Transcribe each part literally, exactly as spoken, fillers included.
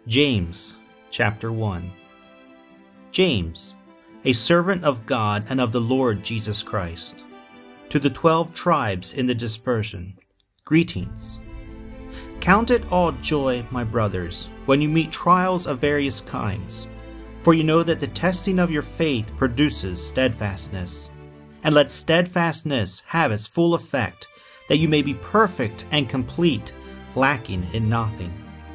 James chapter one. James, a servant of God and of the Lord Jesus Christ, to the twelve tribes in the dispersion, greetings. Count it all joy, my brothers, when you meet trials of various kinds, for you know that the testing of your faith produces steadfastness. And let steadfastness have its full effect, that you may be perfect and complete, lacking in nothing.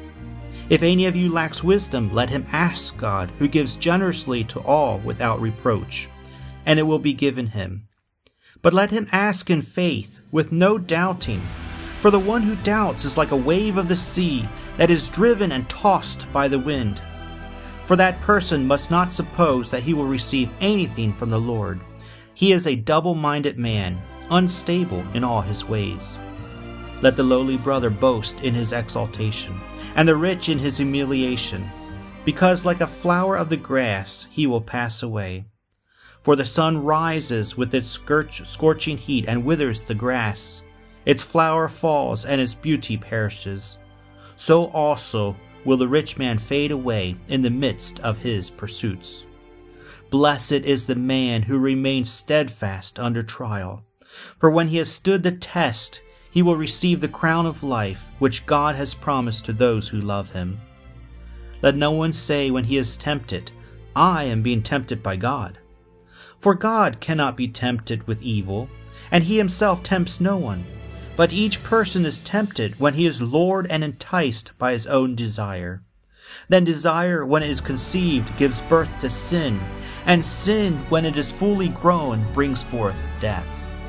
If any of you lacks wisdom, let him ask God, who gives generously to all without reproach, and it will be given him. But let him ask in faith, with no doubting, for the one who doubts is like a wave of the sea that is driven and tossed by the wind. For that person must not suppose that he will receive anything from the Lord. He is a double-minded man, unstable in all his ways. Let the lowly brother boast in his exaltation, and the rich in his humiliation, because like a flower of the grass he will pass away. For the sun rises with its scorching heat and withers the grass. Its flower falls and its beauty perishes. So also will the rich man fade away in the midst of his pursuits. Blessed is the man who remains steadfast under trial, for when he has stood the test, he will receive the crown of life which God has promised to those who love him. Let no one say when he is tempted, I am being tempted by God. For God cannot be tempted with evil, and he himself tempts no one. But each person is tempted when he is lured and enticed by his own desire. Then desire, when it is conceived, gives birth to sin, and sin, when it is fully grown, brings forth death.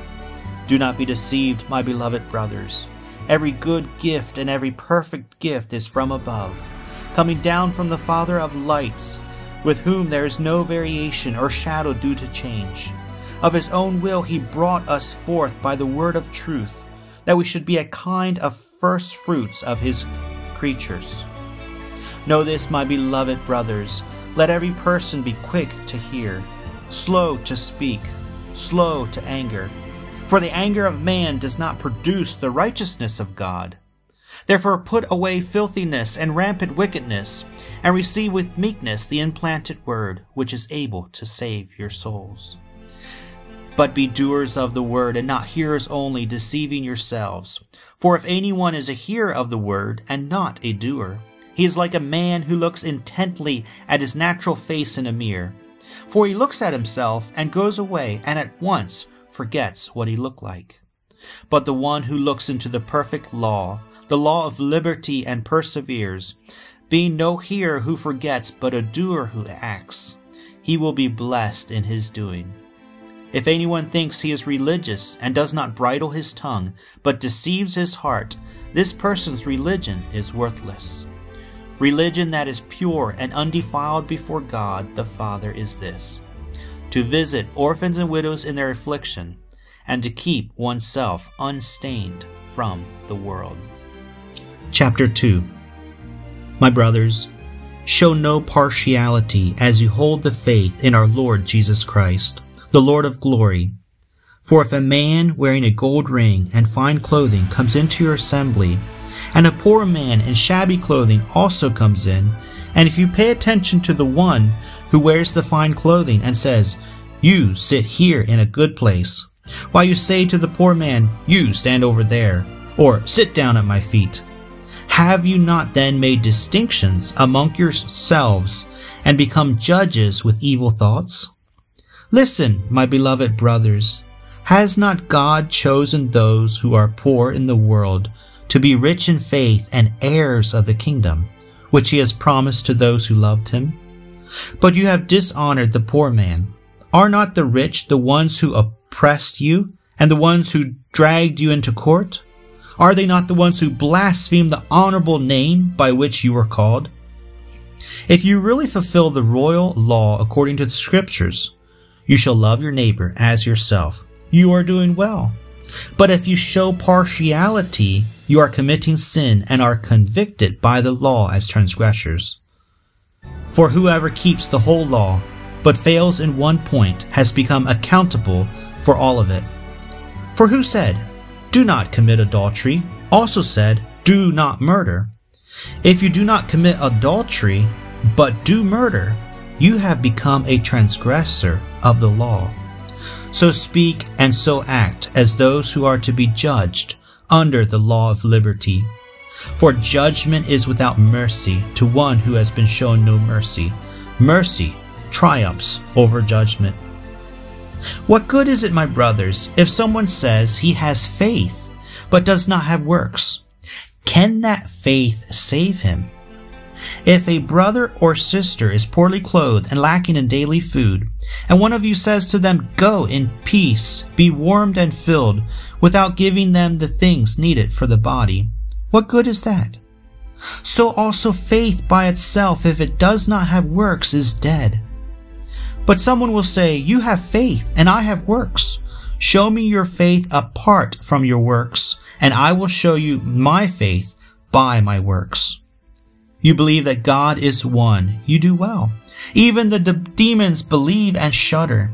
Do not be deceived, my beloved brothers. Every good gift and every perfect gift is from above, coming down from the Father of lights, with whom there is no variation or shadow due to change. Of his own will he brought us forth by the word of truth, that we should be a kind of first fruits of his creatures. Know this, my beloved brothers, let every person be quick to hear, slow to speak, slow to anger. For the anger of man does not produce the righteousness of God. Therefore put away filthiness and rampant wickedness, and receive with meekness the implanted word, which is able to save your souls. But be doers of the word, and not hearers only, deceiving yourselves. For if anyone is a hearer of the word, and not a doer, he is like a man who looks intently at his natural face in a mirror. For he looks at himself, and goes away, and at once forgets what he looked like. But the one who looks into the perfect law, the law of liberty, and perseveres, being no hearer who forgets, but a doer who acts, he will be blessed in his doing. If anyone thinks he is religious and does not bridle his tongue, but deceives his heart, this person's religion is worthless. Religion that is pure and undefiled before God the Father is this: to visit orphans and widows in their affliction, and to keep oneself unstained from the world. Chapter two. My brothers, show no partiality as you hold the faith in our Lord Jesus Christ, the Lord of glory. For if a man wearing a gold ring and fine clothing comes into your assembly, and a poor man in shabby clothing also comes in, and if you pay attention to the one who wears the fine clothing and says, you sit here in a good place, while you say to the poor man, you stand over there, or sit down at my feet, have you not then made distinctions among yourselves and become judges with evil thoughts? Listen, my beloved brothers, has not God chosen those who are poor in the world to be rich in faith and heirs of the kingdom, which he has promised to those who loved him? But you have dishonored the poor man. Are not the rich the ones who oppressed you, and the ones who dragged you into court? Are they not the ones who blaspheme the honorable name by which you were called? If you really fulfill the royal law according to the Scriptures, you shall love your neighbor as yourself, you are doing well. But if you show partiality, you are committing sin and are convicted by the law as transgressors. For whoever keeps the whole law, but fails in one point, has become accountable for all of it. For who said, do not commit adultery, also said, do not murder. If you do not commit adultery, but do murder, you have become a transgressor of the law. So speak and so act as those who are to be judged under the law of liberty. For judgment is without mercy to one who has been shown no mercy. Mercy triumphs over judgment. What good is it, my brothers, if someone says he has faith, but does not have works? Can that faith save him? If a brother or sister is poorly clothed and lacking in daily food, and one of you says to them, "Go in peace, be warmed and filled," without giving them the things needed for the body, what good is that? So also faith by itself, if it does not have works, is dead. But someone will say, "You have faith, and I have works. Show me your faith apart from your works, and I will show you my faith by my works." You believe that God is one. You do well. Even the de- demons believe and shudder.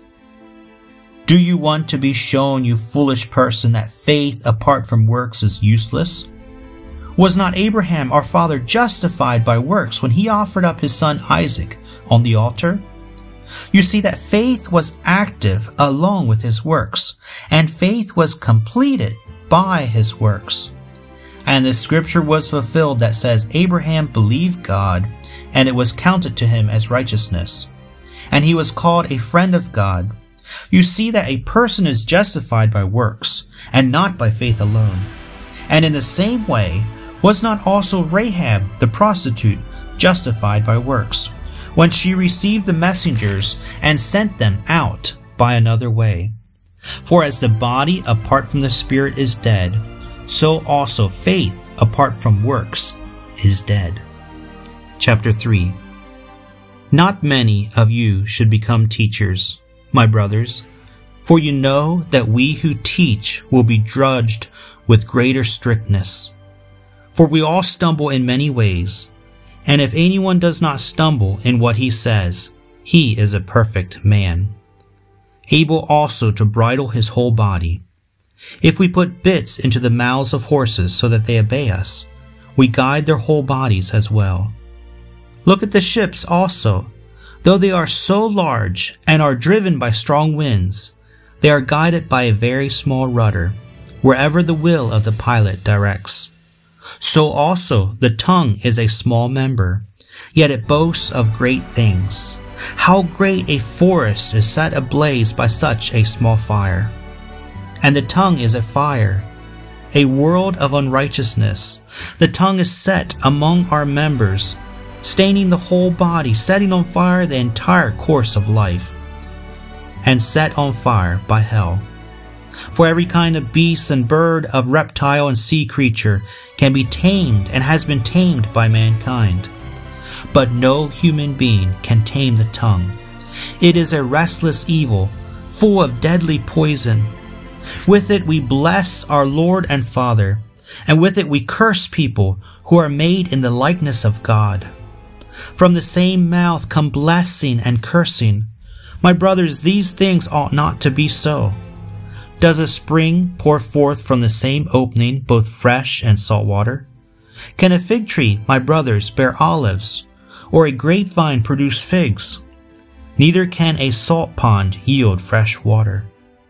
Do you want to be shown, you foolish person, that faith apart from works is useless? Was not Abraham our father justified by works when he offered up his son Isaac on the altar? You see that faith was active along with his works, and faith was completed by his works. And the scripture was fulfilled that says, Abraham believed God, and it was counted to him as righteousness. And he was called a friend of God. You see that a person is justified by works, and not by faith alone. And in the same way, was not also Rahab the prostitute justified by works, when she received the messengers and sent them out by another way? For as the body apart from the spirit is dead, so also faith apart from works is dead. Chapter three. Not many of you should become teachers, my brothers, for you know that we who teach will be judged with greater strictness. For we all stumble in many ways, and if anyone does not stumble in what he says, he is a perfect man, able also to bridle his whole body. If we put bits into the mouths of horses so that they obey us, we guide their whole bodies as well. Look at the ships also. Though they are so large and are driven by strong winds, they are guided by a very small rudder, wherever the will of the pilot directs. So also the tongue is a small member, yet it boasts of great things. How great a forest is set ablaze by such a small fire! And the tongue is a fire, a world of unrighteousness. The tongue is set among our members, staining the whole body, setting on fire the entire course of life, and set on fire by hell. For every kind of beast and bird, of reptile and sea creature can be tamed and has been tamed by mankind. But no human being can tame the tongue. It is a restless evil, full of deadly poison. With it we bless our Lord and Father, and with it we curse people who are made in the likeness of God. From the same mouth come blessing and cursing. My brothers, these things ought not to be so. Does a spring pour forth from the same opening both fresh and salt water? Can a fig tree, my brothers, bear olives, or a grapevine produce figs? Neither can a salt pond yield fresh water.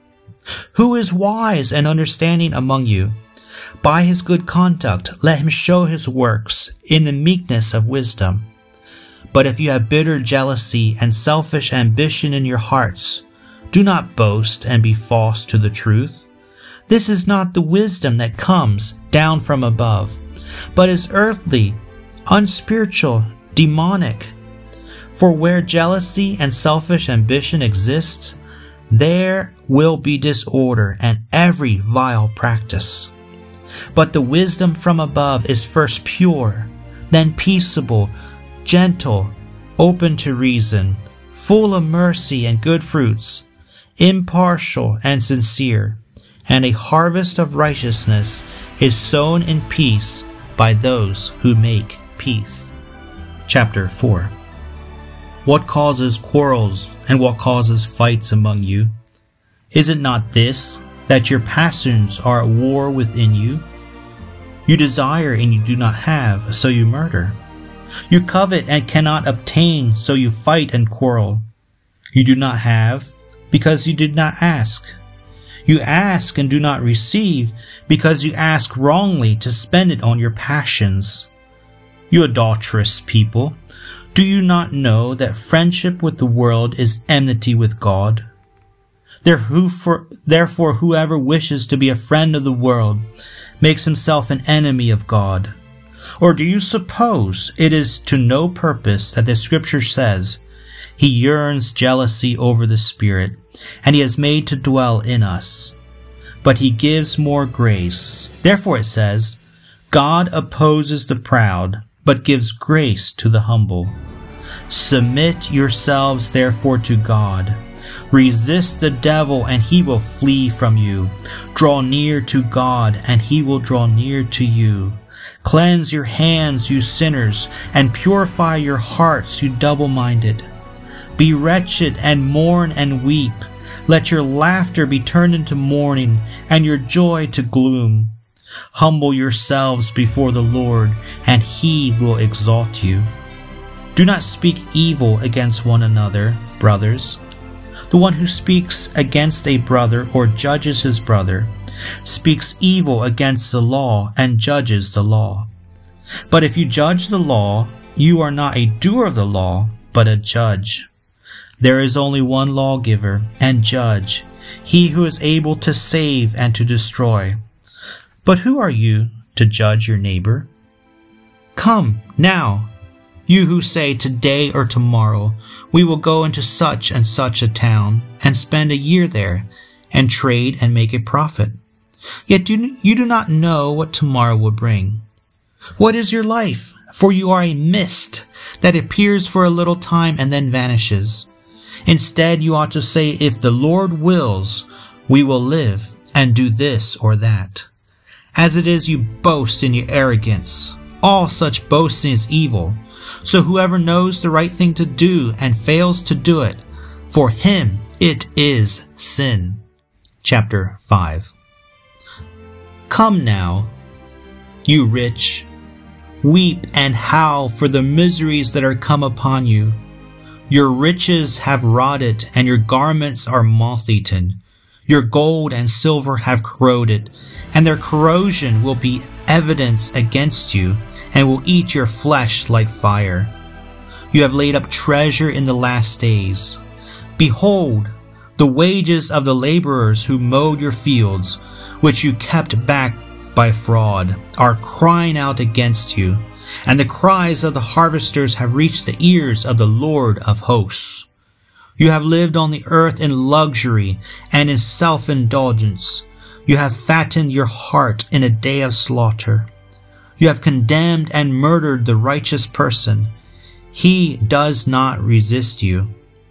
Who is wise and understanding among you? By his good conduct let him show his works in the meekness of wisdom. But if you have bitter jealousy and selfish ambition in your hearts, do not boast and be false to the truth. This is not the wisdom that comes down from above, but is earthly, unspiritual, demonic. For where jealousy and selfish ambition exist, there will be disorder and every vile practice. But the wisdom from above is first pure, then peaceable, gentle, open to reason, full of mercy and good fruits, impartial and sincere, and a harvest of righteousness is sown in peace by those who make peace. Chapter four. What causes quarrels and what causes fights among you? Is it not this, that your passions are at war within you? You desire and you do not have, so you murder. You covet and cannot obtain, so you fight and quarrel. You do not have, because you did not ask. You ask and do not receive, because you ask wrongly to spend it on your passions. You adulterous people, do you not know that friendship with the world is enmity with God? Therefore, whoever wishes to be a friend of the world makes himself an enemy of God. Or do you suppose it is to no purpose that the Scripture says, He yearns jealousy over the Spirit, and He has made to dwell in us? But He gives more grace. Therefore it says, God opposes the proud, but gives grace to the humble. Submit yourselves therefore to God. Resist the devil, and he will flee from you. Draw near to God, and He will draw near to you. Cleanse your hands, you sinners, and purify your hearts, you double-minded. Be wretched and mourn and weep. Let your laughter be turned into mourning, and your joy to gloom. Humble yourselves before the Lord, and He will exalt you. Do not speak evil against one another, brothers. The one who speaks against a brother or judges his brother speaks evil against the law and judges the law. But if you judge the law, you are not a doer of the law, but a judge. There is only one lawgiver and judge, He who is able to save and to destroy. But who are you to judge your neighbor? Come now, you who say today or tomorrow, we will go into such and such a town and spend a year there and trade and make a profit. Yet do, you do not know what tomorrow will bring. What is your life? For you are a mist that appears for a little time and then vanishes. Instead, you ought to say, if the Lord wills, we will live and do this or that. As it is, you boast in your arrogance. All such boasting is evil. So whoever knows the right thing to do and fails to do it, for him it is sin. Chapter five. Come now, you rich, weep and howl for the miseries that are come upon you. Your riches have rotted, and your garments are moth-eaten. Your gold and silver have corroded, and their corrosion will be evidence against you, and will eat your flesh like fire. You have laid up treasure in the last days. Behold, the wages of the laborers who mowed your fields, which you kept back by fraud, are crying out against you, and the cries of the harvesters have reached the ears of the Lord of hosts. You have lived on the earth in luxury and in self-indulgence. You have fattened your heart in a day of slaughter. You have condemned and murdered the righteous person. He does not resist you.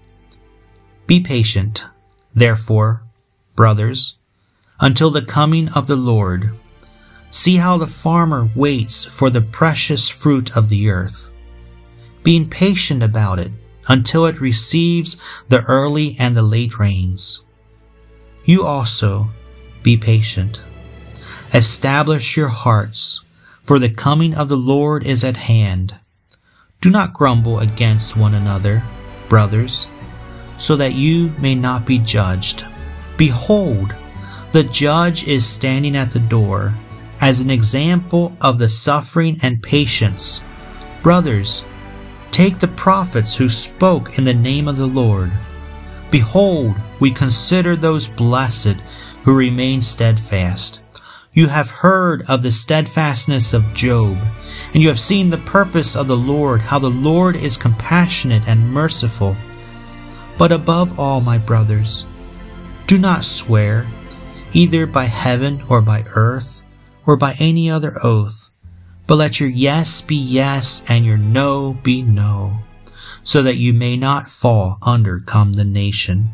Be patient, therefore, brothers, until the coming of the Lord. See how the farmer waits for the precious fruit of the earth, being patient about it until it receives the early and the late rains. You also be patient. Establish your hearts, for the coming of the Lord is at hand. Do not grumble against one another, brothers, so that you may not be judged. Behold, the judge is standing at the door. As an example of the suffering and patience, brothers, take the prophets who spoke in the name of the Lord. Behold, we consider those blessed who remain steadfast. You have heard of the steadfastness of Job, and you have seen the purpose of the Lord, how the Lord is compassionate and merciful. But above all, my brothers, do not swear, either by heaven or by earth, or by any other oath, but let your yes be yes and your no be no, so that you may not fall under condemnation.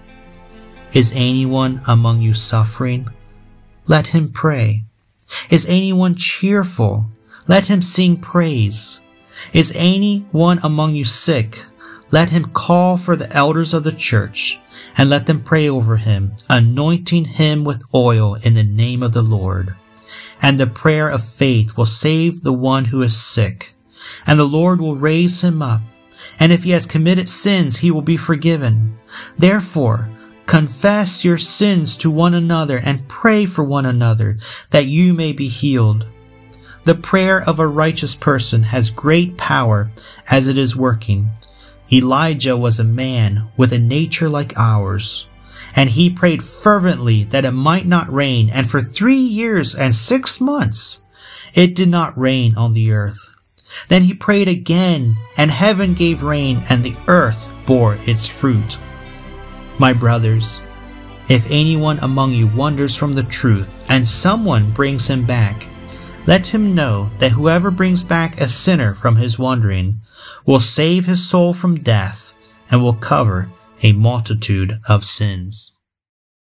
Is anyone among you suffering? Let him pray. Is anyone cheerful? Let him sing praise. Is anyone among you sick? Let him call for the elders of the church, and let them pray over him, anointing him with oil in the name of the Lord. and the prayer of faith will save the one who is sick, and the Lord will raise him up, and if he has committed sins, he will be forgiven. Therefore, confess your sins to one another and pray for one another, that you may be healed. The prayer of a righteous person has great power as it is working. Elijah was a man with a nature like ours, and he prayed fervently that it might not rain, and for three years and six months it did not rain on the earth. Then he prayed again, and heaven gave rain, and the earth bore its fruit. My brothers, if anyone among you wanders from the truth, and someone brings him back, let him know that whoever brings back a sinner from his wandering will save his soul from death and will cover a multitude of sins.